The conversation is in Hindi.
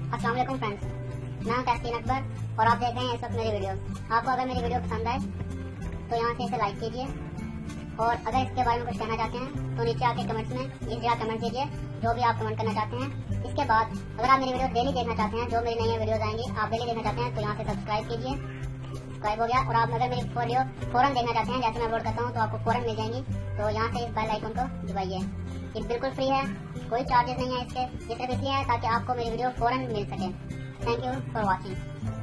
अस्सलाम वालेकुम फ्रेंड्स, मैं हूं तहसीन अकबर और आप देख रहे हैं इस वक्त मेरी वीडियो। आपको अगर मेरी वीडियो पसंद आए तो यहाँ से इसे लाइक कीजिए और अगर इसके बारे में कुछ कहना चाहते हैं तो नीचे आके कमेंट्स में इस जगह कमेंट कीजिए जो भी आप कमेंट करना चाहते हैं। इसके बाद अगर आप मेरी वीडियो डेली देखना चाहते हैं, जो मेरी नई वीडियोज आएंगी आप डेली देखना चाहते हैं तो यहाँ से सब्सक्राइब कीजिए। सब्सक्राइब हो गया। और आप अगर मेरी वीडियो फौरन देखना चाहते हैं, जैसे मैं अपलोड करता हूँ तो आपको फौरन मिल जाएंगी, तो यहाँ से इस बेल आइकन को दबाइए। ये बिल्कुल फ्री है, कोई चार्जेस नहीं है इसके। ये सिर्फ इसलिए है ताकि आपको मेरी वीडियो फौरन मिल सके। Thank you for watching.